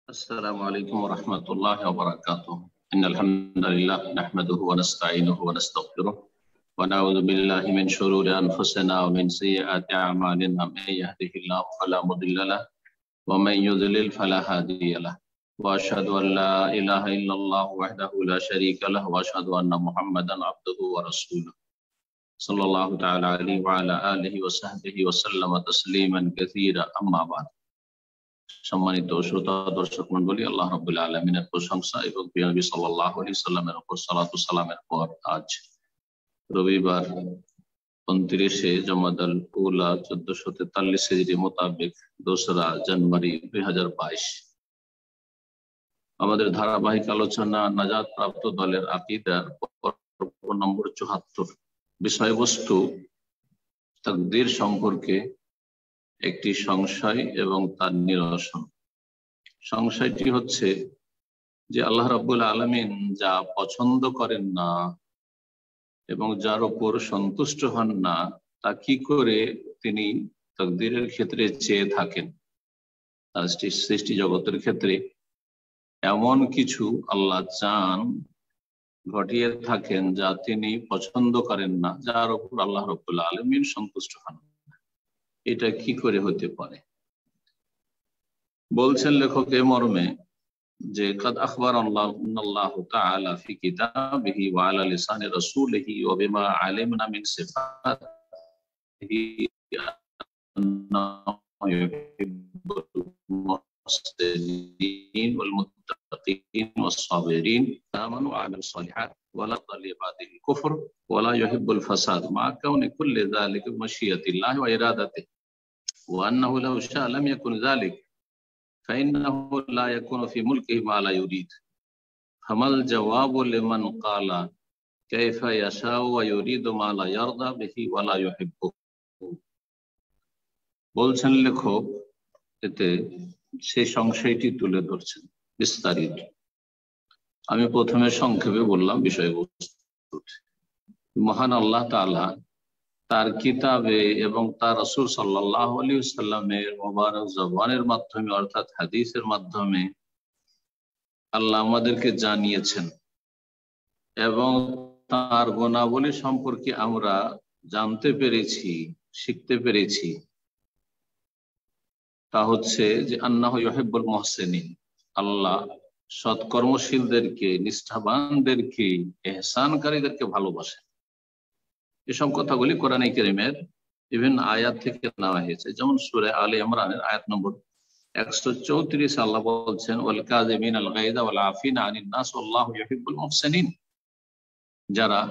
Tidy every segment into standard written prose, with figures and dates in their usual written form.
السلام عليكم ورحمة الله وبركاته. إن الحمد لله نحمده ونستعينه ونستغفره ونعوذ بالله من شرور أنفسنا ومن سيئات أعمالنا. من يهده الله فلا مضل له ومن يضلل فلا هادي له وأشهد أن لا إله إلا الله وحده لا شريك له وأشهد أن محمدا عبده ورسوله صلى الله تعالى عليه وعلى آله وصحبه وسلم تسليما كثيرا أما بعد। সম্মানিত শ্রোতা দর্শক মণ্ডলী, আল্লাহ রাব্বুল আলামিনের প্রশংসা এবং নবী সাল্লাল্লাহু আলাইহি সাল্লামের উপর সালাতু সালামের পর আজ রবিবার 29শে জমাদাল উলা 1443 হিজরি মোতাবেক 2রা জানুয়ারি 2022 আমাদের ধারাবাহিক আলোচনা নাজাত প্রাপ্ত দলের আকীদার পর্ব নম্বর 74। বিষয়বস্তু তাকদীর সম্পর্কে একটি সংশয় এবং তার নিরসন। সংশয়টি হচ্ছে যে আল্লাহ রাব্বুল আলামিন যা পছন্দ করেন না এবং যার উপর সন্তুষ্ট হন না তা কি করে তিনি তাকদীরের ক্ষেত্রে চেয়ে থাকেন। তার সৃষ্টি জগতের ক্ষেত্রে এমন কিছু আল্লাহ চান, ঘটিয়ে থাকেন যা তিনি পছন্দ করেন না, যার উপর আল্লাহ রাব্বুল আলামিন সন্তুষ্ট হন। এটা কি করে হতে পারে? বলছেন লেখক এ মর্মে যে কাদ আখবারাল্লাহু তাআলা ফি কিতাবিহি ওয়া আলা লিসানি রাসূলিহি ওয়া বিমা আলিমনা মিন সিফাতিহি আন্নাহু ইউহিব্বুল মুহসিনিন ওয়াল মুত্তাকিন ওয়াস সাবিরিন আমানু ওয়া আমিলুস সালিহাত ওয়া লা তালিবাতিল কুফর ওয়া লা ইউহিব্বুল ফাসাদ মা কাউনি কুল্লি যালিকা মাশিয়াতিল্লাহি ওয়া ইরাদাতিহি ওয়া আন্নাহু লাউ শাআ লাম ইয়াকুন যালিকা فإنه لا يكون في ملكه ما لا يريد فما الجواب لمن قال كيف يشاء ويريد ما لا يرضى به ولا يحبه। বলছেন লেখক এতে সেই সংশয়টি তুলে ধরছেন বিস্তারিত। আমি প্রথমে সংক্ষেপে বললাম বিষয়বস্তু। মহান আল্লাহ তাআলা তার কিতাবে এবং তার রাসূল সাল্লাল্লাহু আলাইহি ওয়াসাল্লামের মুবারক জবানের মাধ্যমে অর্থাৎ হাদিসের মাধ্যমে আল্লাহ আমাদেরকে জানিয়েছেন এবং তার গুণাবলী সম্পর্কে আমরা জানতে পেরেছি, শিখতে পেরেছি। তা হচ্ছে যে আন্নাহু ইউহিব্বুল মুহসিনিন, আল্লাহ সৎকর্মশীলদেরকে, নিষ্ঠাবানদেরকে, ইহসানকারীদেরকে ভালোবাসেন। এসব কথাগুলি কোরআনে কারীমের বিভিন্ন আয়াত থেকে নেওয়া হয়েছে। যেমন সূরা আলে ইমরানের আয়াত নম্বর 134 আল্লাহ বলছেন ওয়াল কাযিমিনাল গায়যা ওয়াল আফিনা আনিন নাস ওয়াল্লাহু ইউহিব্বুল মুহসিনিন, যারা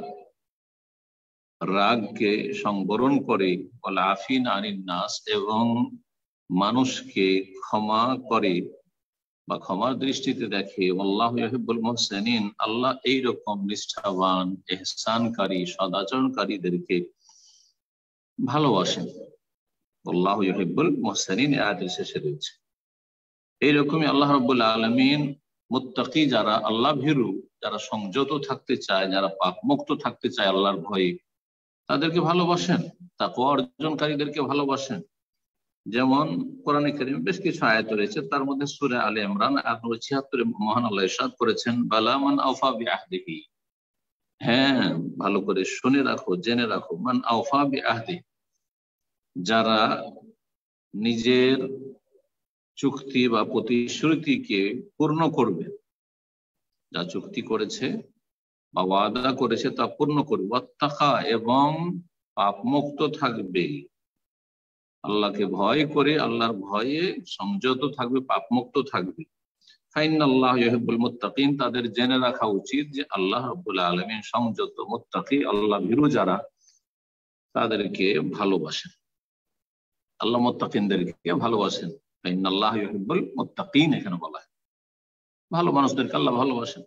রাগকে সংবরণ করে, ওয়াল আফিনা আনিন নাস, এবং মানুষকে ক্ষমা করে বা ক্ষমার দৃষ্টিতে দেখে। আল্লাহু ইউহিব্বুল মুহসিনিন, আল্লাহ এইরকম নিষ্ঠাবান, ইহসানকারী, সদাচরণকারীদেরকে ভালোবাসেন। আল্লাহু ইউহিব্বুল মুহসিনিন আয়াতের শেষে রয়েছে। এইরকমই আল্লাহ রাব্বুল আলামিন মুত্তাকি, যারা আল্লাহ ভীরু, যারা সংযত থাকতে চায়, যারা পাপ মুক্ত থাকতে চায় আল্লাহর ভয়ে, তাদেরকে ভালোবাসেন। তাকওয়া অর্জনকারীদেরকে ভালোবাসেন। যেমন কোরআনে কারীমে বেশ কিছু আয়াত রয়েছে, তার মধ্যে সূরা আলে ইমরান আয়াত 76 মহান আল্লাহ ইরশাদ করেছেন বালা মান আওফা বিআহদিহি, হ্যাঁ ভালো করে শুনে রাখো, জেনে রাখো, মান আওফা বিআহদিহি, যারা নিজের চুক্তি বা প্রতিশ্রুতিকে পূর্ণ করবে, যা চুক্তি করেছে বা ওয়াদা করেছে তা পূর্ণ করবে, ওয়াত্তাকা, এবং পাপ মুক্ত থাকবে, আল্লাহকে ভয় করে, আল্লাহর ভয়ে সংযত থাকবে, পাপ মুক্ত থাকবে। ফাইনাল্লাহু ইউহিব্বুল মুত্তাকিন, তাদের জেনে রাখা উচিত যে আল্লাহ রাব্বুল আলামিন সংযত, মুত্তাকি, আল্লাহ ভীরু যারা, তাদেরকে ভালোবাসেন। আল্লাহ মুত্তাকিনদেরকে ভালোবাসেন। ফাইনাল্লাহু ইউহিব্বুল মুত্তাকিন এখানে বলা হয়, ভালো মানুষদেরকে আল্লাহ ভালোবাসেন।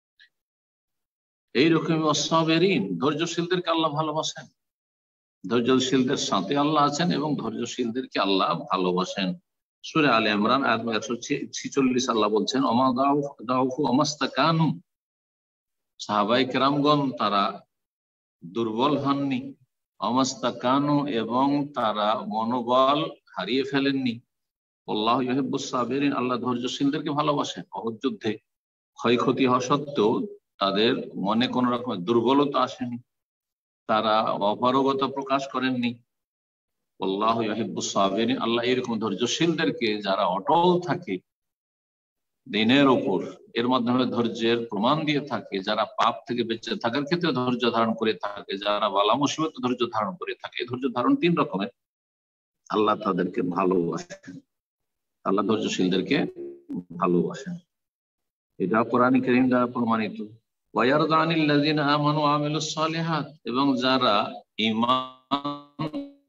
এইরকম ওয়াস-সাবিরিন, ধৈর্যশীলদেরকে আল্লাহ ভালোবাসেন। ধৈর্যশীলদের সাথে আল্লাহ আছেন এবং ধৈর্যশীলদেরকে আল্লাহ ভালোবাসেন। সূরা আলে ইমরান আয়াত 146 আল্লাহ বলছেন ওমা দাউফু ওমাস্তাকানু, সাহাবায়ে কেরামগণ তারা দুর্বল হননি, ওমাস্তাকানু, এবং তারা মনোবল হারিয়ে ফেলেননি। আল্লাহু ইউহিব্বুস সাবিরিন, আল্লাহ ধৈর্যশীলদেরকে ভালোবাসেন। অহুদ যুদ্ধে ক্ষয়ক্ষতি হওয়া সত্ত্বেও তাদের মনে কোন রকমের দুর্বলতা আসেনি, তারা অপারগতা প্রকাশ করেননি। আল্লাহু ইউহিব্বুস সাবিরিন, আল্লাহ এরকম ধৈর্যশীলদেরকে যারা অটল থাকে দিনের উপর, এর মাধ্যমে ধৈর্যের প্রমাণ দিয়ে থাকে, যারা পাপ থেকে বেঁচে থাকার ক্ষেত্রে ধৈর্য ধারণ করে থাকে, যারা বালা মুসিবত ধৈর্য ধারণ করে থাকে। ধৈর্য ধারণ তিন রকমের, আল্লাহ তাদেরকে ভালোবাসেন, আল্লাহ ধৈর্যশীলদেরকে ভালোবাসেন। এটা কোরআন কারীম দ্বারা প্রমাণিত। ওয়ায়ারদা আনিল্লাযিনা আমানু ওয়া আমিলুস সালিহাত, এবং যারা ঈমান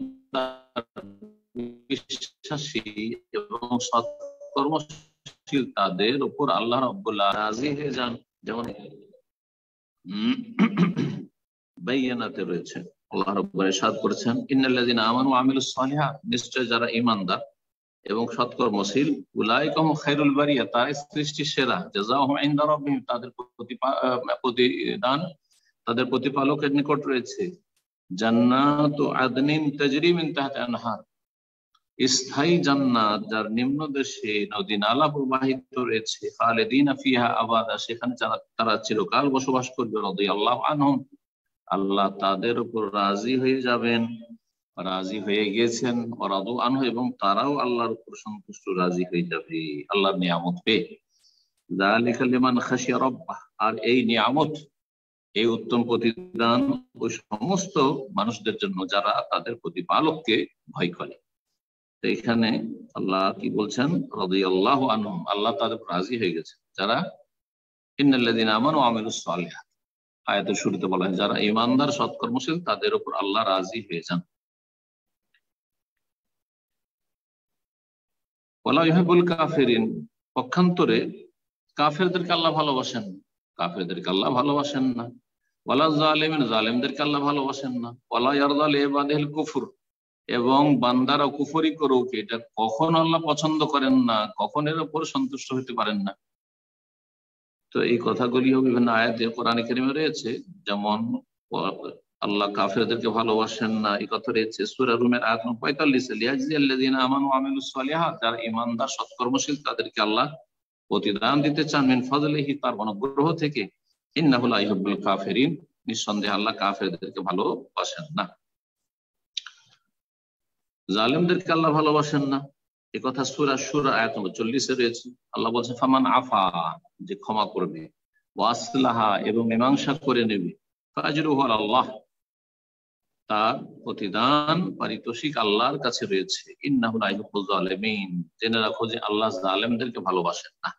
বিশ্বাসী এবং সৎকর্মশীল তাদের উপর আল্লাহ রাব্বুল আলামিন রাজি হয়ে যান। যেমন বাইয়ানাতে রয়েছে, আল্লাহ রাব্বুল ইরশাদ করেছেন, ইন্নাল্লাযিনা আমানু ওয়া আমিলুস সালিহাত, নিশ্চয় যারা ঈমানদার এবং সৎকর্মশীল, উলাইকা হুম খায়রুল বারিয়া, তারা সৃষ্টির সেরা, জাযাউহুম ইনদা রাব্বিহিম, তাদের প্রতিদান তাদের প্রতিপালকের নিকট রয়েছে। জান্নাতু আদনিন তাজরি মিন তাহতিহা আনহার, স্থায়ী জান্নাত যার নিম্ন দেশে নদী নালা প্রবাহিত রয়েছে। খালিদিনা ফিহা আবাদা, সেখানে তারা চিরকাল বসবাস করবে। রাদিয়াল্লাহু আনহুম, আল্লাহ তাদের উপর রাজি হয়ে যাবেন, রাজি হয়ে গেছেন। ওয়ারাদু আনহু, এবং তারাও আল্লাহর উপর সন্তুষ্ট রাজি হয়ে যাবে আল্লাহর নিয়ামত পেয়ে। যালিকা লিমান খাশিয়া রাব্বাহ, আর এই নিয়ামত, এই উত্তম প্রতিদান ওই সমস্ত মানুষদের জন্য যারা তাদের প্রতিপালককে ভয় করে। তো এখানে আল্লাহ কি বলছেন, রাদিয়াল্লাহু আনহুম, আল্লাহ তাদের রাজি হয়ে গেছে যারা ইন্নাল্লাযিনা আমানু ওয়া আমিলুস সালিহাত, আয়াতের শুরুতে বলা হয় যারা ঈমানদার সৎকর্মশীল তাদের উপর আল্লাহ রাজি হয়ে যান। ওয়ালা ইউহিব্বুল কাফিরিন, পক্ষান্তরে কাফেরদেরকে আল্লাহ ভালোবাসেন না, কাফেরদেরকে আল্লাহ ভালোবাসেন না। ওয়ালা যালিমিন, জালিমদেরকে আল্লাহ ভালোবাসেন না। ওয়ালা ইয়ারদা লিইবাদিহিল কুফর, এবং বান্দারা কুফরি করুক, এটা কখন আল্লাহ পছন্দ করেন না, কখন এর উপর সন্তুষ্ট হতে পারেন না। তো এই কথাগুলিও বিভিন্ন আয়াতে কোরআন কারীমে রয়েছে। যেমন আল্লাহ কাফেরদেরকে ভালোবাসেন না, এই কথা রয়েছে সূরা রুমের আয়াত 45, লিয়াজজিয়াল্লাযিনা আমানু ওয়া আমিলুস সালিহাত, যারা ঈমানদার সৎকর্মশীল তাদেরকে আল্লাহ প্রতিদান দিতে চান, মিন ফাজলিহি, তার অনুগ্রহ থেকে। ইন্নাহু লা ইউহিব্বুল কাফিরিন, নিঃসন্দেহে আল্লাহ কাফেরদেরকে ভালোবাসেন না। জালিমদেরকে আল্লাহ ভালোবাসেন না, এ কথা সূরা শুরা আয়াত 40 রয়েছে। আল্লাহ বলছেন, ফামান আফা, যে ক্ষমা করবে, ওয়া আসলাহা, এবং মীমাংসা করে নেবে, ফাজরুহু আলাল্লাহ, তার প্রতিদান পারিতোষিক আল্লাহর কাছে রয়েছে। ইন্নাহু লা ইউহিব্বুল যালিমিন, জেনে রাখো যে আল্লাহ জালেমদেরকে ভালোবাসেন না।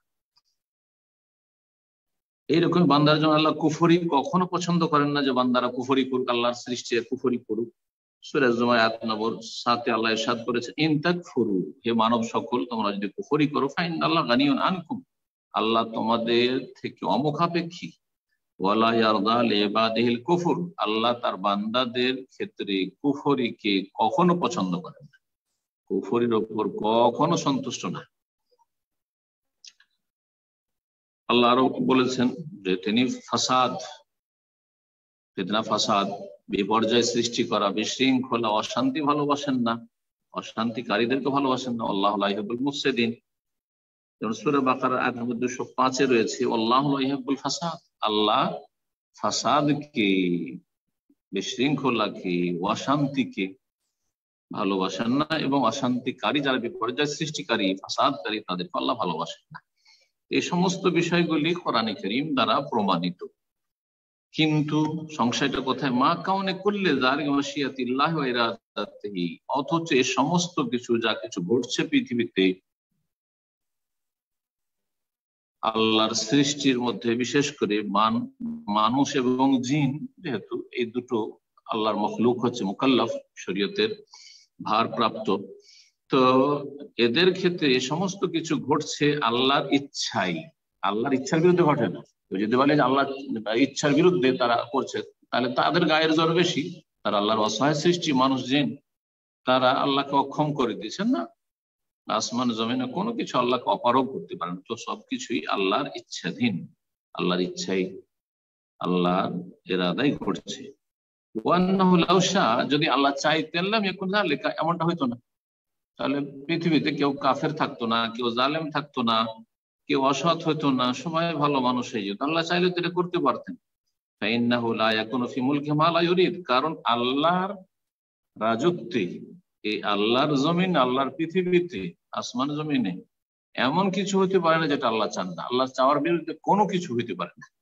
এইরকম বান্দার জন্য আল্লাহ কুফরি কখনো পছন্দ করেন না, যে বান্দারা কুফরি করুক, আল্লাহর সৃষ্টি কুফরি করুক। সূরা জুমার আয়াত নম্বর 7 আল্লাহ ইরশাদ করেছেন, ইন তাকফুরু, হে মানব সকল, তোমরা যদি কুফরি করো, ফাইনাল্লাহ গানিয়ুন আনকুম, আল্লাহ তোমাদের থেকে অমুখাপেক্ষী। ওয়ালা ইয়ারদা লিইবাদিহিল কুফর, আল্লাহ তার বান্দাদের ক্ষেত্রে কুফরিকে কখনো পছন্দ করেন না, কুফরির উপর কখনো সন্তুষ্ট না। আল্লাহ আরো বলেছেন যে তিনি ফিতনা, ফাসাদ, বিপর্যয় সৃষ্টি করা, বিশৃঙ্খলা, অশান্তি ভালোবাসেন না, অশান্তিকারীদেরকে ভালোবাসেন না। আল্লাহু লা ইউহিব্বুল মুফসিদিন, যেমন সূরা বাকারা আয়াত নম্বর 205 রয়েছে, আল্লাহু লা ইউহিব্বুল ফাসাদ, আল্লাহ ফাসাদকে, বিশৃঙ্খলাকে, অশান্তিকে ভালোবাসেন না, এবং অশান্তিকারী যারা বিপর্যয় সৃষ্টিকারী, ফাসাদকারী, তাদেরকে আল্লাহ ভালোবাসেন না। এই সমস্ত বিষয়গুলি কোরআন কারীম দ্বারা প্রমাণিত। কিন্তু সংশয়টা কোথায়, মা কাউনে করলে যালিকা মাশিয়াতিল্লাহ ওয়া ইরাদাতিহি, অথচ এই সমস্ত কিছু যা কিছু ঘটছে পৃথিবীতে আল্লাহর সৃষ্টির মধ্যে, বিশেষ করে মানুষ এবং জিন, যেহেতু এই দুটো আল্লাহর মখলুক হচ্ছে, মুকাল্লাফ, শরীয়তের ভারপ্রাপ্ত, তো এদের ক্ষেত্রে এই সমস্ত কিছু ঘটছে আল্লাহর ইচ্ছাই, আল্লাহর ইচ্ছার বিরুদ্ধে ঘটে না। যদি বলে যে আল্লাহ ইচ্ছার বিরুদ্ধে তারা করছে, তাহলে তাদের গায়ের জোর বেশি। তারা আল্লাহর অসহায় সৃষ্টি, মানুষ জিন, তারা আল্লাহকে অক্ষম করে দিয়েছেন না, আসমান জমিনে কোনো কিছু আল্লাহকে অপারগ করতে পারেন। তো সবকিছুই আল্লাহর ইচ্ছাধীন, আল্লাহর ইচ্ছাই, আল্লাহর ইরাদাই ঘটছে। ওয়ান্নাহু লাউ শাআ, যদি আল্লাহ চাইতেন লাম ইয়াকুন যালিকা, এমনটা হইতো না। তাহলে পৃথিবীতে কেউ কাফের থাকতো না, কেউ জালেম থাকতো না, কেউ অসৎ হইতো না, সবাই ভালো মানুষ হয়ে যেত। আল্লাহ চাইলে তো এটা করতে পারতেন। কারণ আল্লাহর রাজত্বে, এই আল্লাহর জমিন, আল্লাহর পৃথিবীতে, আসমান জমিনে এমন কিছু হতে পারে না যেটা আল্লাহ চান না। আল্লাহ চাওয়ার বিরুদ্ধে কোনো কিছু হইতে পারে না।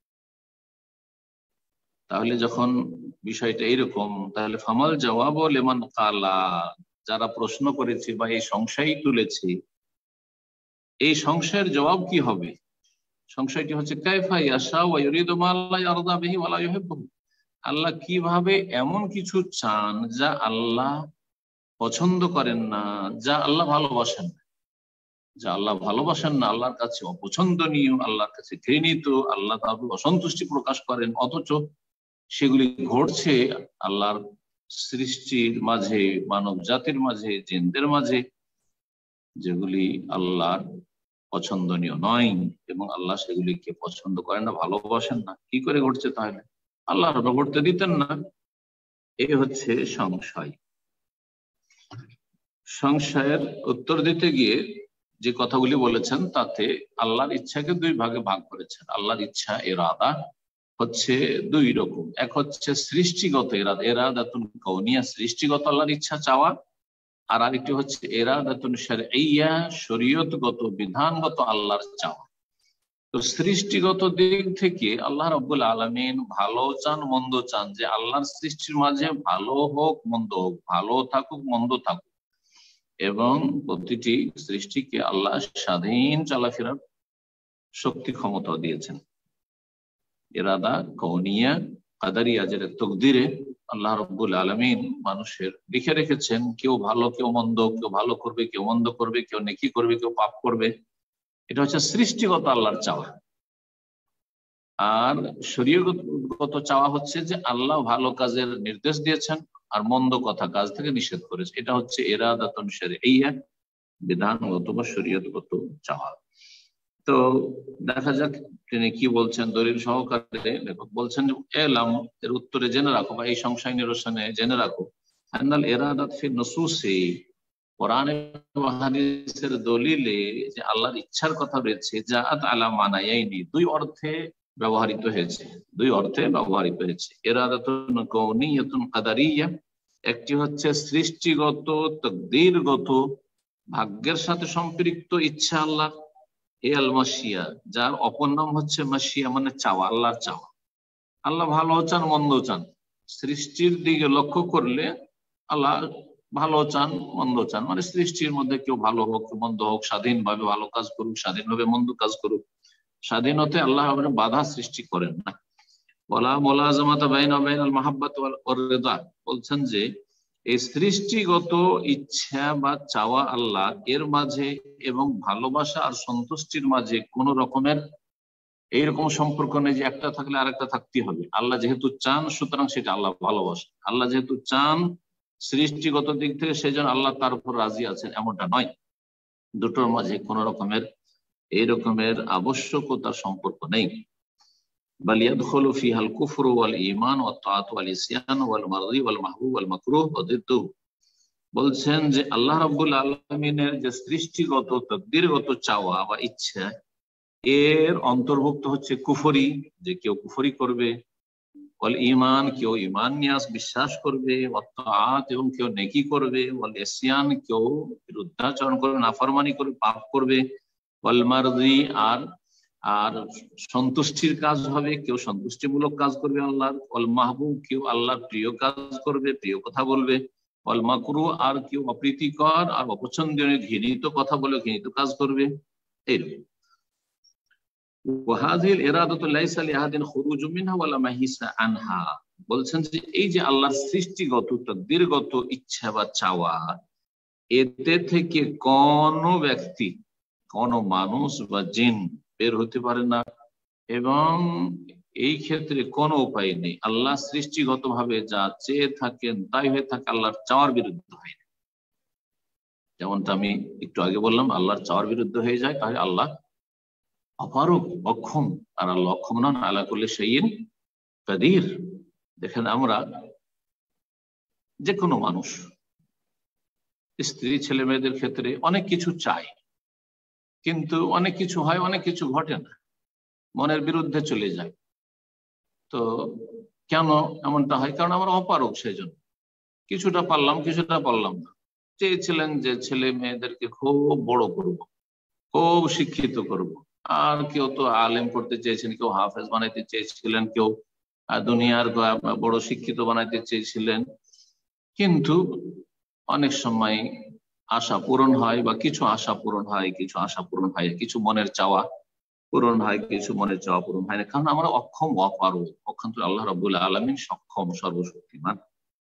তাহলে যখন বিষয়টা এইরকম, তাহলে ফামাল জবাব লেমান কালা, যারা প্রশ্ন করেছে বা এই সংশয় তুলেছে, এই সংশয়ের জবাব কি হবে? সংশয়টি হচ্ছে কাইফা ইয়াশা ওয়া ইউরিদু মা লা ইয়ারদা বিহি ওয়া লা ইউহিব্বুহু। আল্লাহ কিভাবে এমন কিছু চান যা আল্লাহ পছন্দ করেন না, যা আল্লাহ ভালোবাসেন না, যা আল্লাহ ভালোবাসেন না, আল্লাহর কাছে অপছন্দনীয়, আল্লাহর কাছে ঘৃণিত, আল্লাহ তার অসন্তুষ্টি প্রকাশ করেন, অথচ সেগুলি ঘটছে আল্লাহর সৃষ্টির মাঝে, মানব জাতির মাঝে, জিনদের মাঝে, যেগুলি আল্লাহর পছন্দনীয় নয় এবং আল্লাহ সেগুলিকে পছন্দ করেন না, ভালোবাসেন না। কি করে ঘটছে? তাহলে আল্লাহ ঘটতে দিতেন না। এই হচ্ছে সংশয়। সংশয়ের উত্তর দিতে গিয়ে যে কথাগুলি বলেছেন, তাতে আল্লাহর ইচ্ছাকে দুই ভাগে ভাগ করেছেন। আল্লাহর ইচ্ছা ইরাদা হচ্ছে দুই রকম। এক হচ্ছে সৃষ্টিগত ইরাদা, ইরাদাতুন কাউনিয়া, সৃষ্টিগত আল্লাহর ইচ্ছা চাওয়া। আর আরেকটি হচ্ছে ইরাদাতুন শারঈয়া, শরীয়তগত, বিধানগত আল্লাহর চাওয়া। তো সৃষ্টিগত দিক থেকে আল্লাহ রাব্বুল আলামিন ভালো চান, মন্দ চান, যে আল্লাহর সৃষ্টির মাঝে ভালো হোক মন্দ হোক, ভালো থাকুক মন্দ থাকুক, এবং প্রতিটি সৃষ্টিকে আল্লাহ স্বাধীন চলাফেরার শক্তি ক্ষমতা দিয়েছেন। ইরাদা কওনিয়া, কাদারিয়া, যেটা তকদিরে আল্লাহ রাব্বুল আলামিন মানুষের লিখে রেখেছেন, কেউ ভালো কেউ মন্দ, কেউ ভালো করবে কেউ মন্দ করবে, কেউ নেকি করবে কেউ পাপ করবে। এটা হচ্ছে সৃষ্টিগত আল্লাহর চাওয়া। আর শরীয়তগত চাওয়া হচ্ছে যে আল্লাহ ভালো কাজের নির্দেশ দিয়েছেন আর মন্দ কথা কাজ থেকে নিষেধ করেছে। এটা হচ্ছে ইরাদাতুন শারঈয়া, বিধানগত বা শরীয়তগত চাওয়া। তো দেখা যাক তিনি কি বলছেন দলিল সহকারে। লেখক বলছেন যে এলাম, এর উত্তরে জেনে রাখো বা এই সংশয় নিরসনে জেনে রাখো, আন্নাল ইরাদাত ফি নুসুসি, কোরআন এবং হাদিসের দলিলে যে আল্লাহর ইচ্ছার কথা রয়েছে, জাআত আলা মানায়াইনি, দুই অর্থে ব্যবহৃত হয়েছে, দুই অর্থে ব্যবহৃত হয়েছে। ইরাদাতুন কাউনিয়াতুন কাদারিয়া, একটি হচ্ছে সৃষ্টিগত তাকদীরগত ভাগ্যের সাথে সম্পৃক্ত ইচ্ছা আল্লাহ, আল মাশিয়া, যার অপর নাম হচ্ছে মাশিয়া, মানে চাওয়া, আল্লাহর চাওয়া। আল্লাহ ভালো চান মন্দ চান, সৃষ্টির দিকে লক্ষ্য করলে আল্লাহ ভালো চান মন্দ চান, মানে সৃষ্টির মধ্যে কেউ ভালো হোক মন্দ হোক, স্বাধীনভাবে ভালো কাজ করুক, স্বাধীনভাবে মন্দ কাজ করুক, স্বাধীনতে আল্লাহ বাধা সৃষ্টি করেন না। ওয়ালা মুলাযামাতা বাইনা বাইনাল মাহাব্বাত ওয়ার রিদা, বলছেন যে এই সৃষ্টিগত ইচ্ছা বা চাওয়া আল্লাহ এর মাঝে এবং ভালোবাসা আর সন্তুষ্টির মাঝে কোন রকমের এইরকম সম্পর্ক নেই যে একটা থাকলে আরেকটা থাকতে হবে। আল্লাহ যেহেতু চান সুতরাং সেটা আল্লাহ ভালোবাসেন, আল্লাহ যেহেতু চান সৃষ্টিগত দিক থেকে সেজন্য আল্লাহ তার উপর রাজি আছেন, এমনটা নয়। দুটোর মাঝে কোন রকমের এইরকমের আবশ্যকতার সম্পর্ক নেই। বাল ইয়াদখুলু ফিহাল কুফরু ওয়াল ঈমান ওয়াত তাআত ওয়াল ইসয়ান ওয়াল মারদি ওয়াল মাহবুব ওয়াল মাকরুহ ওয়া দিদ্দুহু, বলছেন যে আল্লাহ রাব্বুল আলামিনের যে সৃষ্টিগত তাকদীরগত চাওয়া বা ইচ্ছা, এর অন্তর্ভুক্ত হচ্ছে কুফরি, যে কেউ কুফরি করবে, ওয়াল ঈমান, কেউ ঈমান নিয়ে বিশ্বাস করবে, ওয়াত তাআত, এবং কেউ নেকি করবে, ওয়াল ইসয়ান, কেউ বিরুদ্ধাচরণ করবে, নাফরমানি করবে, পাপ করবে, ওয়াল মারদি, আর সন্তুষ্টির কাজ হবে, কেউ সন্তুষ্টিমূলক কাজ করবে আল্লাহর, ওয়াল মাহবুব, কেউ আল্লাহর প্রিয় কাজ করবে, প্রিয় কথা বলবে, ওয়াল মাকরুহ, আর কেউ অপ্রীতিকর আর অপছন্দনীয় ঘৃণিত কথা বলে, ঘৃণিত কাজ করবে। এইরকম বলছেন যে এই যে আল্লাহর সৃষ্টিগত তাকদীরগত ইচ্ছা বা চাওয়া, এতে থেকে কোন ব্যক্তি, কোন মানুষ বা জিন বের হতে পারে না, এবং এই ক্ষেত্রে কোনো উপায় নেই। আল্লাহ সৃষ্টিগত ভাবে যা চেয়ে থাকেন তাই হয়ে থাকে, আল্লাহর চাওয়ার বিরুদ্ধে হয় না। যেমনটা আমি একটু আগে বললাম, আল্লাহর চাওয়ার বিরুদ্ধে হয়ে যায়, তাহলে আল্লাহ অপারক, অক্ষম, আর আল্লাহ অক্ষম নন, আলা কুল্লি শাইইন কাদির। দেখেন আমরা যে কোনো মানুষ স্ত্রী ছেলে মেয়েদের ক্ষেত্রে অনেক কিছু চায়, কিন্তু অনেক কিছু হয়, অনেক কিছু ঘটে না, মনের বিরুদ্ধে চলে যায়। তো কেন এমনটা হয়? কারণ আমরা অপারগ, সেই জন্য কিছুটা পারলাম কিছুটা পারলাম না। চেয়েছিলেন যে ছেলে মেয়েদেরকে খুব বড় করব, খুব শিক্ষিত করব। আর কেউ তো আলেম করতে চেয়েছেন, কেউ হাফেজ বানাইতে চেয়েছিলেন, কেউ দুনিয়ার বড় শিক্ষিত বানাইতে চেয়েছিলেন। কিন্তু অনেক সময় আশা পূরণ হয়, বা কিছু আশা পূরণ হয়, কিছু আশা পূরণ হয়, কিছু মনের চাওয়া পূরণ হয়, কিছু মনের চাওয়া পূরণ হয় না, কারণ আমরা অক্ষম, অপারগ। পক্ষান্তরে আল্লাহ রাব্বুল আলামিন সক্ষম, সর্বশক্তিমান।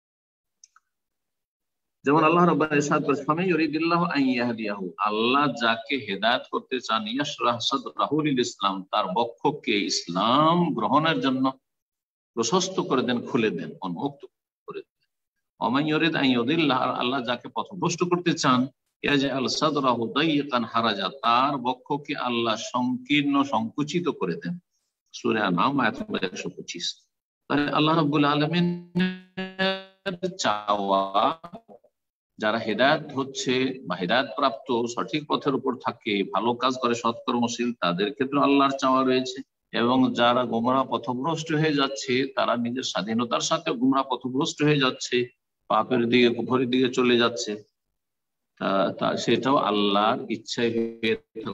যেমন আল্লাহ রাব্বুল ইরশাদ করেছেন, ফামান ইউরিদিল্লাহু আন ইয়াহদিয়াহু, আল্লাহ যাকে হেদায়েত করতে চান, ইয়াশরাহ সাদরাহু লিল ইসলাম, তার বক্ষকে ইসলাম গ্রহণের জন্য প্রশস্ত করে দেন, খুলে দেন, উন্মুক্ত করে দেন। ওমান ইউরিদ আন ইউদিল্লাহ, আল্লাহ যাকে পথভ্রষ্ট করতে চান, ইয়াজআল সাদরাহু দায়িকান হারাজা, তার বক্ষকে আল্লাহ সংকীর্ণ, সংকুচিত করে দেন। সূরা আনআম আয়াত নম্বর 125। তাহলে আল্লাহ রাব্বুল আলামিনের চাওয়া, যারা হেদায়েত হচ্ছে বা হেদায়েত প্রাপ্ত, সঠিক পথের উপর থাকে, ভালো কাজ করে, সৎকর্মশীল, তাদের ক্ষেত্রে আল্লাহর চাওয়া রয়েছে। এবং যারা গোমরাহ পথভ্রষ্ট হয়ে যাচ্ছে, তারা নিজের স্বাধীনতার সাথে গোমরাহ পথভ্রষ্ট হয়ে যাচ্ছে, পাপের দিকে, কুফরের দিকে চলে যাচ্ছে, সেটাও আল্লাহর ইচ্ছায় হয়ে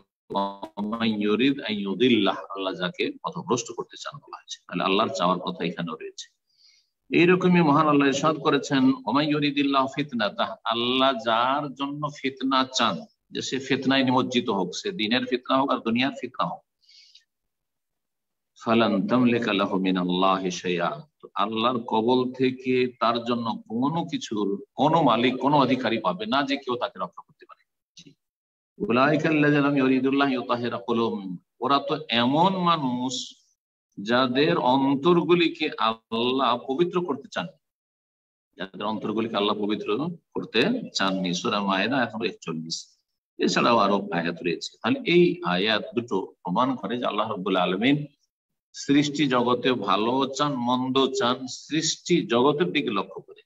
আল্লাহ যাকে পথভ্রষ্ট করতে চান বলা হয়েছে। তাহলে আল্লাহর চাওয়ার কথা এখানেও রয়েছে। এইরকমই মহান আল্লাহ ইরশাদ করেছেন, ওমান ইউরিদিল্লাহু ফিতনাতাহ, আল্লাহ যার জন্য ফিতনা চান, যে সে ফিতনায় নিমজ্জিত হোক, সে দিনের ফিতনা হোক আর দুনিয়ার ফিতনা হোক, ফালান তামলিকা লাহু মিনাল্লাহি শাইআ, আল্লাহর কবল থেকে তার জন্য কোনো কিছুর কোনো মালিক, কোনো অধিকারী পাবে না যে কেউ তাকে রক্ষা করতে পারে। উলাইকা আল্লাযিনা লাম ইউরিদুল্লাহ ইউতাহিরা কুলুবুহুম, ওরা তো এমন মানুষ যাদের অন্তরগুলিকে আল্লাহ পবিত্র করতে চান, যাদের অন্তরগুলিকে আল্লাহ পবিত্র করতে চাননি। সূরা মায়েদা আয়াত নম্বর 41। এছাড়াও আরো আয়াত রয়েছে। তাহলে এই আয়াত দুটো প্রমাণ করে যে আল্লাহ রাব্বুল আলামিন সৃষ্টি জগতে ভালো চান, মন্দ চান, সৃষ্টি জগতের দিকে লক্ষ্য করে।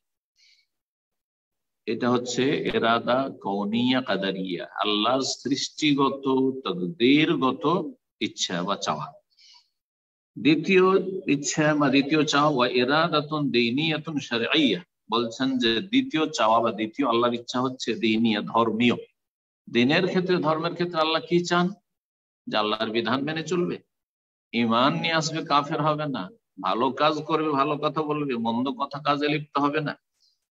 এটা হচ্ছে ইরাদা কওনিয়া কাদারিয়া, আল্লাহর সৃষ্টিগত, তাকদীরগত ইচ্ছা বা চাওয়া। দ্বিতীয় ইচ্ছা বা দ্বিতীয় চাওয়া, ওয়া ইরাদাতুন দীনিয়াতুন শারঈয়া, বলছেন যে দ্বিতীয় চাওয়া বা দ্বিতীয় আল্লাহর ইচ্ছা হচ্ছে দীনিয়া, ধর্মীয়। দিনের ক্ষেত্রে, ধর্মের ক্ষেত্রে আল্লাহ কি চান? যে আল্লাহর বিধান মেনে চলবে, ঈমান নিয়ে আসবে, কাফের হবে না, ভালো কাজ করবে, ভালো কথা বলবে, মন্দ কথা কাজে লিপ্ত হবে না।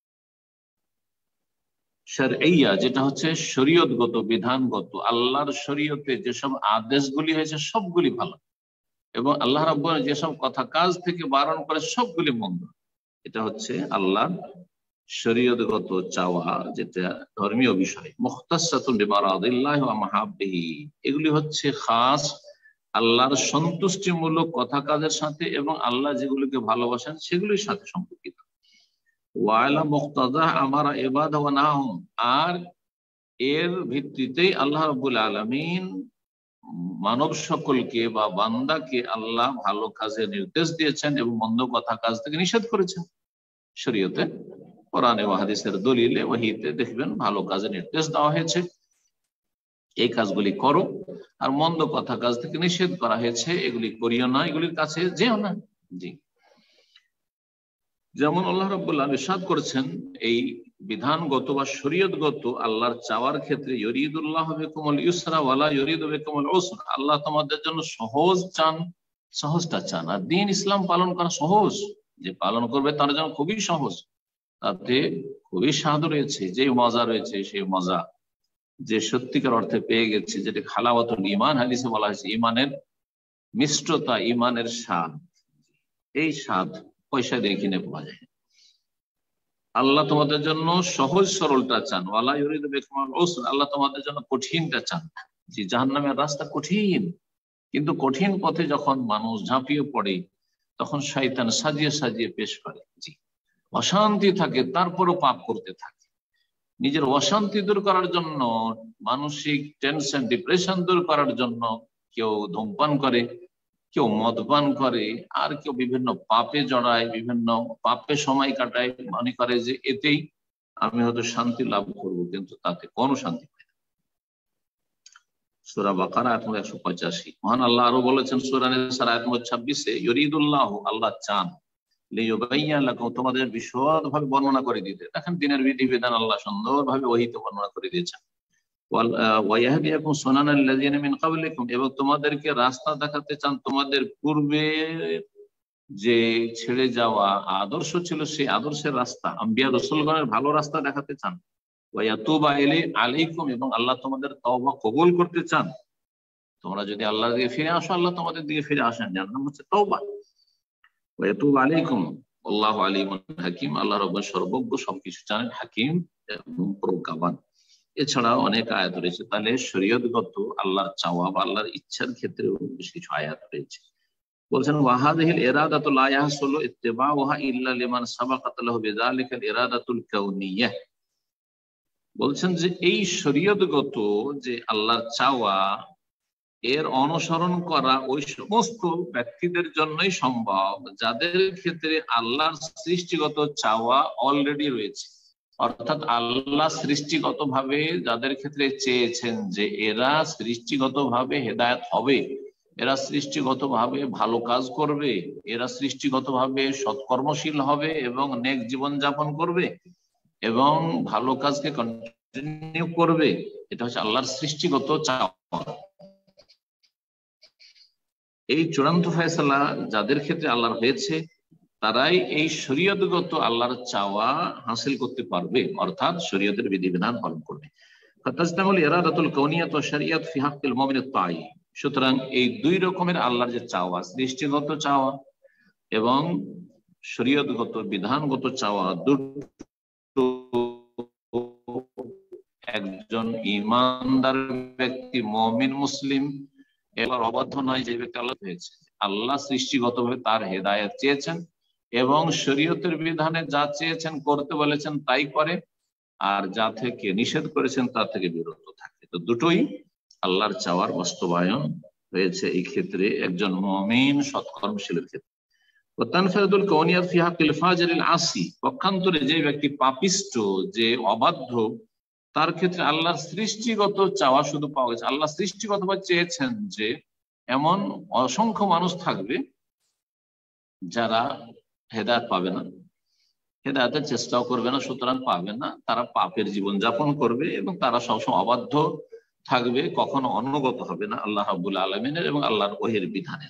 শারঈয়া যেটা হচ্ছে শরীয়তগত, বিধানগত, আল্লাহর শরীয়তে যেসব আদেশগুলি হয়েছে সবগুলি ভালো, এবং আল্লাহ রাব্বুল যেসব কথা কাজ থেকে বারণ করে সবগুলি মন্দ। এটা হচ্ছে আল্লাহর শরীয়তগত চাওয়া, যেটা ধর্মীয় বিষয়। মুখতাসাতুন বিমারাদিল্লাহি ওয়া মাহাব্বিহি, এগুলি হচ্ছে খাস আল্লাহর সন্তুষ্টিমূলক কথা কাজের সাথে, এবং আল্লাহ যেগুলিকে ভালোবাসেন সেগুলির সাথে সম্পর্কিত। ওয়ালা মুক্তাদা আমারা ইবাদা ওয়া নাহুম, আর এর ভিত্তিতেই আল্লাহ রাব্বুল আলামিন মানব সকলকে বা বান্দাকে আল্লাহ ভালো কাজে নির্দেশ দিয়েছেন এবং মন্দ কথা কাজ থেকে নিষেধ করেছেন। শরীয়তে, কোরআনে ওয়া হাদিসের দলিলে, ওহীতে দেখবেন ভালো কাজে নির্দেশ দেওয়া হয়েছে, এই কাজগুলি করো, আর মন্দ কথা কাজ থেকে নিষেধ করা হয়েছে, এগুলি করিও না, এগুলির কাছে যেও না। জি, যেমন আল্লাহ রাব্বুল আলামিন ইরশাদ করেছেন এই বিধানগত বা শরীয়তগত আল্লাহর চাওয়ার ক্ষেত্রে, ইউরিদুল্লাহু বিকুমুল ইউসরা ওয়ালা ইউরিদু বিকুমুল উসরা, আল্লাহ তোমাদের জন্য সহজ চান, সহজটা চান। আর দ্বীন ইসলাম পালন করা সহজ, যে পালন করবে তার জন্য খুবই সহজ, তাতে খুবই স্বাদ রয়েছে, যে মজা রয়েছে সেই মজা, যে সত্যিকার অর্থে পেয়ে গেছে, যেটা খালাওয়াতুল ঈমান হাদিসে বলা হয়েছে, ঈমানের মিষ্টতা, ঈমানের স্বাদ, এই স্বাদ পয়সা দিয়ে কিনে পাওয়া যায়। আল্লাহ তোমাদের জন্য সহজ সরলটা চান, ওয়ালা ইউরিদু বিকুমুল উসরা, আল্লাহ তোমাদের জন্য কঠিনটা চান। যে জাহান্নামের রাস্তা কঠিন, কিন্তু কঠিন পথে যখন মানুষ ঝাঁপিয়ে পড়ে, তখন শয়তান সাজিয়ে সাজিয়ে পেশ করে। জি, অশান্তি থাকে, তারপরও পাপ করতে থাকে। নিজের অশান্তি দূর করার জন্য, মানসিক টেনশন, ডিপ্রেশন দূর করার জন্য কেউ ধূমপান করে, কেউ মদপান করে, আর কেউ বিভিন্ন পাপে জড়ায়, বিভিন্ন পাপে সময় কাটায়, মনে করে যে এতেই আমি হয়তো শান্তি লাভ করব, কিন্তু তাতে কোনো শান্তি পাই না। সূরা বাকারা আয়াত নম্বর 185। মহান আল্লাহ আরো বলেছেন সূরা নিসার আয়াত নম্বর 26-এ, ইউরিদুল্লাহ, আল্লাহ চান, লিইউবাইয়িনা লাকুম, তোমাদের বিশদ ভাবে বর্ণনা করে দিতে। দেখেন দিনের বিধিবিধান আল্লাহ সুন্দরভাবে ওহীতে বর্ণনা করে দিয়েছেন। ওয়াইয়াহদিয়াকুম সুনানাল্লাযিনা মিন ক্বাবলিকুম, এবং তোমাদেরকে রাস্তা দেখাতে চান তোমাদের পূর্বে যে ছেড়ে যাওয়া আদর্শ ছিল, সেই আদর্শের রাস্তা, আম্বিয়া রাসূলগণের ভালো রাস্তা দেখাতে চান। ওয়ায়াতুবা আলাইকুম, এবং আল্লাহ তোমাদের তওবা কবুল করতে চান। তোমরা যদি আল্লাহর দিকে ফিরে আসো, আল্লাহ তোমাদের দিকে ফিরে আসেন, যার নাম হচ্ছে তওবা। ওয়ায়াতুবা আলাইকুম আল্লাহু আলিমুন হাকিম, আল্লাহ রাব্বুল সর্বজ্ঞ, সবকিছু জানেন, হাকিম এবং প্রজ্ঞাবান। এছাড়াও অনেক আয়াত রয়েছে। তাহলে শরীয়তগত আল্লাহর চাওয়া বা আল্লাহর ইচ্ছার ক্ষেত্রেও বেশ কিছু আয়াত রয়েছে। বলছেন ওয়াহাদিহিল ইরাদাতু লা ইয়াহসুলু ইত্তিবাউহা ইল্লা লিমান সাবাকাত লাহু বিযালিকাল ইরাদাতুল কাউনিয়াহ। বলছেন যে এই শরীয়তগত যে আল্লাহর চাওয়া, এর অনুসরণ করা ওই সমস্ত ব্যক্তিদের জন্যই সম্ভব যাদের ক্ষেত্রে আল্লাহর সৃষ্টিগত চাওয়া অলরেডি রয়েছে। অর্থাৎ আল্লাহ সৃষ্টিগত ভাবে যাদের ক্ষেত্রে চেয়েছেন যে এরা সৃষ্টিগত ভাবে হেদায়েত হবে, এরা সৃষ্টিগত ভাবে ভালো কাজ করবে, এরা সৃষ্টিগত ভাবে সৎকর্মশীল হবে এবং নেক জীবন যাপন করবে এবং ভালো কাজকে কন্টিনিউ করবে, এটা হচ্ছে আল্লাহর সৃষ্টিগত চাওয়া। এই চূড়ান্ত ফয়সালা যাদের ক্ষেত্রে আল্লাহর হয়েছে, তারাই এই শরীয়তগত আল্লাহর চাওয়া হাসিল করতে পারবে, অর্থাৎ শরীয়তের বিধিবিধান পালন করবে। সুতরাং এই দুই রকমের আল্লাহর যে চাওয়া, সৃষ্টিগত চাওয়া এবং শরীয়তগত বিধানগত চাওয়া, দুটো একজন ঈমানদার ব্যক্তি, মুমিন মুসলিম এবার অবাধ্য নয় যে ব্যক্তি আল্লাহ হয়েছে, আল্লাহ সৃষ্টিগতভাবে তার হেদায়েত চেয়েছেন এবং শরীয়তের বিধানে যা চেয়েছেন করতে বলেছেন তাই করে, আর যা থেকে নিষেধ করেছেন তা থেকে বিরত থাকে। তো দুটোই আল্লাহর চাওয়ার বাস্তবায়ন হয়েছে এই ক্ষেত্রে একজন মুমিন সৎকর্মশীলের ক্ষেত্রে। পক্ষান্তরে যে ব্যক্তি পাপিষ্ট, যে অবাধ্য, তার ক্ষেত্রে আল্লাহর সৃষ্টিগত চাওয়া শুধু পাওয়া গেছে। আল্লাহ সৃষ্টিগতভাবে চেয়েছেন যে এমন অসংখ্য মানুষ থাকবে যারা হেদায়েত পাবে না, হেদায়েতের চেষ্টাও করবে না, সুতরাং পাবে না, তারা পাপের জীবন যাপন করবে এবং তারা সবসময় অবাধ্য থাকবে, কখনো অনুগত হবে না আল্লাহ রাব্বুল আলামিনের এবং আল্লাহর ওহীর বিধানের।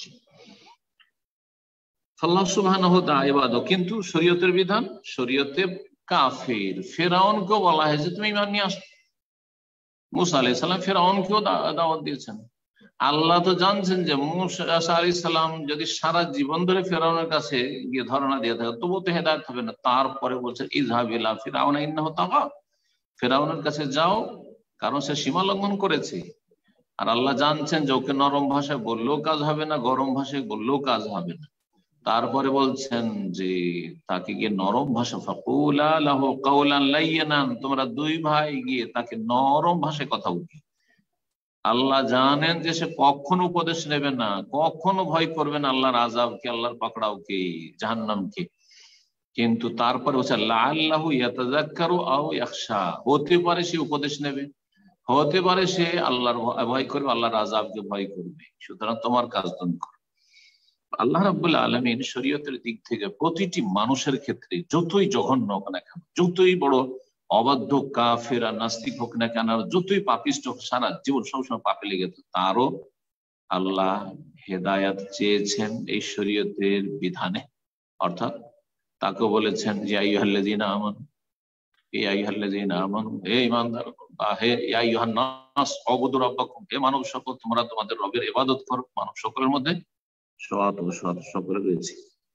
আল্লাহ সুবহানাহু ওয়া তাআলা কিন্তু শরীয়তের বিধান, শরীয়তে কাফির ফেরাউনকেও বলা হয়েছে তুমি ঈমান নিয়ে আসো। মুসা আলাইহিস সালাম ফেরাউনকেও দাওয়াত দিয়েছেন। আল্লাহ তো জানছেন যে মুসা আলাইহিস সালাম যদি সারা জীবন ধরে ফেরাউনের কাছে গিয়ে ধরনা দিয়ে থাকে তবু তো হেদায়েত হবে না। তারপরে বলছে ইযহাব ইলা ফিরআউনা ইন্নাহু তাগা, ফেরাউনের কাছে যাও, কারণ সে সীমা লঙ্ঘন করেছে। আর আল্লাহ জানছেন যে ওকে নরম ভাষায় বললেও কাজ হবে না, গরম ভাষায় বললেও কাজ হবে না। তারপরে বলছেন যে তাকে গিয়ে নরম ভাষা, ফাকুলা লাহু কাওলান লাইয়িনান, তোমরা দুই ভাই গিয়ে তাকে নরম ভাষায় কথা বলবে। আল্লাহ জানেন যে সে কখনো উপদেশ নেবে না, কখনো ভয় করবে না আল্লাহর আযাবকে, আল্লাহর পাকড়াওকে, জাহান্নামকে। কিন্তু তারপরে বলছে লাআল্লাহু ইয়াতাযাক্কারু আও ইয়াখশা, হতে পারে সে উপদেশ নেবে, হতে পারে সে আল্লাহর ভয় করবে, আল্লাহর আযাবকে ভয় করবে। সুতরাং তোমার কাজ তুমি করো। আল্লাহ রাব্বুল আলামিন শরীয়তের দিক থেকে প্রতিটি মানুষের ক্ষেত্রে যতই জঘন্য হোক না কেন, যতই বড় অবাধ্য কাফের আর নাস্তিক হোক না কেন, যতই পাপিষ্ট হোক, সারা জীবন সবসময় পাপে লেগে থাকে, তারও আল্লাহ হেদায়াত চেয়েছেন এই শরীয়তের বিধানে। অর্থাৎ তাকে বলেছেন যে আইয়ুহাল্লাযীনা আমানু, এই আইয়ুহাল্লাযীনা আমানু, হে ঈমানদার বা হে ইয়া আইয়ুহান নাস উবুদু রাব্বাকুম, হে মানব সকল তোমরা তোমাদের রবের ইবাদত করো। মানব সকলের মধ্যে সৎ ও সৎ সকলে রয়েছে।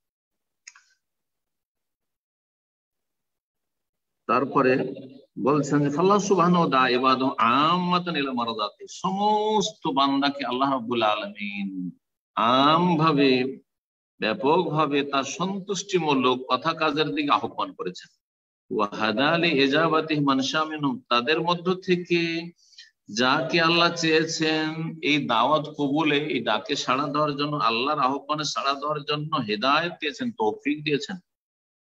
তারপরে বলছেন যে আল্লাহ সুবহানাহু ওয়া তাআলা ইবাদু আম্মাতান ইলা মারাদাতি, সমস্ত বান্দাকে আল্লাহ রাব্বুল আলামিন আমভাবে ব্যাপকভাবে তার সন্তুষ্টিমূলক কথা কাজের দিকে আহ্বান করেছেন। ওয়া হাদা লি ইজাবাতিহি মান শাআ মিনহুম, তাদের মধ্য থেকে যাকে আল্লাহ চেয়েছেন এই দাওয়াত কবুলে, এই ডাকে সাড়া দেওয়ার জন্য, আল্লাহর আহ্বানে সাড়া দেওয়ার জন্য হেদায়েত দিয়েছেন, তৌফিক দিয়েছেন।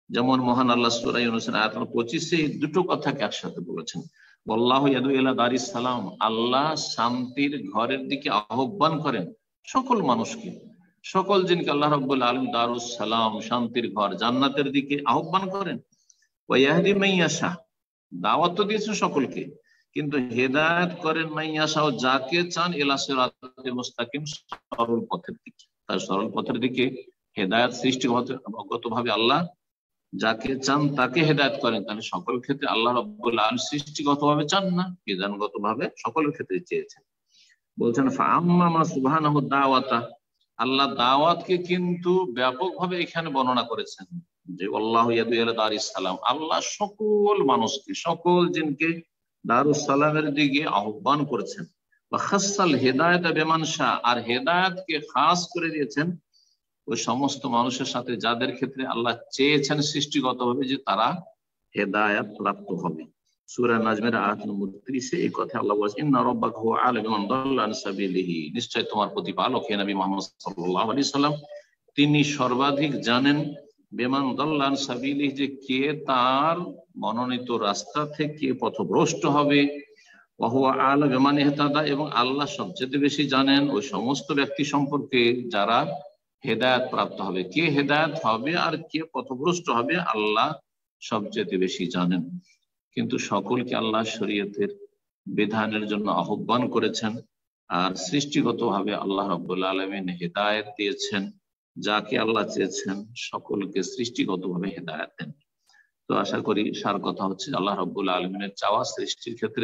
যেমন মহান আল্লাহ সূরা ইউনূসের আয়াত নম্বর 25 দুটো কথাকে একসাথে বলেছেন, আল্লাহু ইয়াদউ ইলা দারিস সালাম, আল্লাহ শান্তির ঘরের দিকে আহ্বান করেন সকল মানুষকে, সকল জিনকে আল্লাহ রাব্বুল আলামিন দারুস সালাম শান্তির ঘর জান্নাতের দিকে আহ্বান করেন। ওয়া ইয়াহদি মান ইয়াশা, দাওয়াত তো দিয়েছেন সকলকে, কিন্তু হেদায়েত করেন মান ইয়াশা, যাকে চান ইলা সিরাতিল মুস্তাকিম, সরল পথের দিকে। তার সরল পথের দিকে হেদায়েত সৃষ্টিগতভাবে আল্লাহ যাকে চান তাকে হেদায়েত করেন। তাহলে সকল ক্ষেত্রে আল্লাহ রাব্বুল আলামিন সৃষ্টিগতভাবে চান না, বিধানগতভাবে সকলের ক্ষেত্রে চেয়েছেন। বলছেন ফাআম্মা সুবহানাহু দাওয়াতা, আল্লাহ দাওয়াতকে কিন্তু ব্যাপকভাবে এখানে বর্ণনা করেছেন যে আল্লাহু ইয়াদউ ইলা দারিস সালাম, আল্লাহ সকল মানুষকে সকল জিনকে দারুস সালামের দিকে আহ্বান করেছেন। ওয়া খাসাল হিদায়াতা বিমান শা, আর হেদায়েতকে খাস করে দিয়েছেন ওই সমস্ত মানুষের সাথে যাদের ক্ষেত্রে আল্লাহ চেয়েছেন সৃষ্টিগতভাবে যে তারা হেদায়েত প্রাপ্ত হবে। সূরা নাজমের আয়াত নম্বর 30 এই কথা আল্লাহ বলেছেন, ইন্না রাব্বাকা হুয়া আ'লামু বিমান দাল্লা আন সাবিলিহি, নিশ্চয় তোমার প্রতিপালক হে নবী মুহাম্মদ সাল্লাল্লাহু আলাইহি সাল্লাম তিনি সর্বাধিক জানেন বিমান দাল্লা আন সাবিলিহি, যে কে তার মনোনীত রাস্তা থেকে পথভ্রষ্ট হবে। ওয়া হুয়া আ'লামু বিমান ইহতাদা, এবং আল্লাহ সবচেয়ে বেশি জানেন ওই সমস্ত ব্যক্তি সম্পর্কে যারা হেদায়েত প্রাপ্ত হবে। কে হেদায়েত হবে আর কে পথভ্রষ্ট হবে আল্লাহ সবচেয়ে বেশি জানেন। কিন্তু সকলকে আল্লাহ শরীয়তের বিধানের জন্য আহ্বান করেছেন, আর সৃষ্টিগতভাবে আল্লাহ রাব্বুল আলামিন হেদায়েত দিয়েছেন যাকে আল্লাহ চেয়েছেন, সকলকে সৃষ্টিগতভাবে হেদায়েত দেন। তো আশা করি সার কথা হচ্ছে আল্লাহ রাব্বুল আলামিনের চাওয়া সৃষ্টির ক্ষেত্রে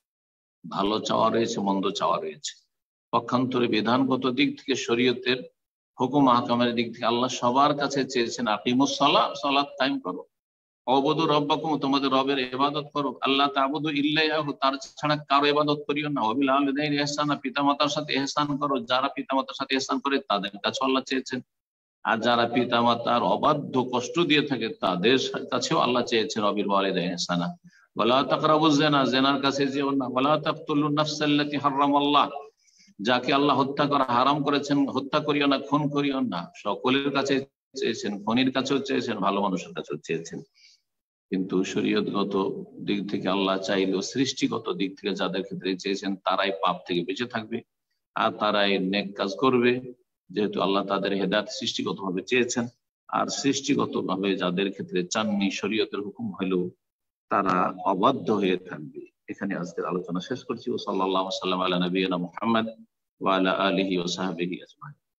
ভালো চাওয়া রয়েছে, মন্দ চাওয়া রয়েছে। পক্ষান্তরে বিধানগত দিক থেকে শরীয়তের হুকুম আহকামের দিক থেকে আল্লাহ সবার কাছে চেয়েছেন আকিমুস সালাহ, সালাত কায়েম করো, অবুদু রব্বাকুম, তোমাদের রবের ইবাদত করো, আল্লাহ তা'বুদু ইল্লা ইয়াহু, তার ছাড়া কারো ইবাদত করিও না, ওয়া বিল ওয়ালিদাইনি ইহসানা, পিতামাতার সাথে ইহসান করো, যারা পিতামাতার সাথে ইহসান করে তাদের কাছে আল্লাহ চেয়েছেন, আর যারা পিতামাতার অবাধ্য কষ্ট দিয়ে থাকে তাদের কাছেও আল্লাহ চেয়েছেন ওয়া বিল ওয়ালিদাইনি ইহসানা, ওয়ালা তাকরাবুজ জিনা, জিনার কাছে যেও না, ওয়ালা তাকতুলুন নাফসাল্লাতী হারামাল্লাহ, যাকে আল্লাহ হত্যা করা হারাম করেছেন হত্যা করিও না, খুন করিও না। সকলের কাছে চেয়েছেন, খনির কাছেও চেয়েছেন, ভালো মানুষের কাছেও চেয়েছেন। কিন্তু শরীয়তগত দিক থেকে আল্লাহ চাইলেও সৃষ্টিগত দিক থেকে যাদের ক্ষেত্রে চেয়েছেন তারাই পাপ থেকে বেঁচে থাকবে আর তারাই নেক কাজ করবে, যেহেতু আল্লাহ তাদের হেদায়েত সৃষ্টিগতভাবে চেয়েছেন। আর সৃষ্টিগতভাবে যাদের ক্ষেত্রে চাননি, শরীয়তের হুকুম হলেও তারা অবাধ্য হয়ে থাকবে। এখানে আজকের আলোচনা শেষ করছি। ও সাল্লাল্লাহু আলা নবিয়িনা মুহাম্মদ ওয়া আলা আলিহি ওয়া সাহবিহি আজমাইন।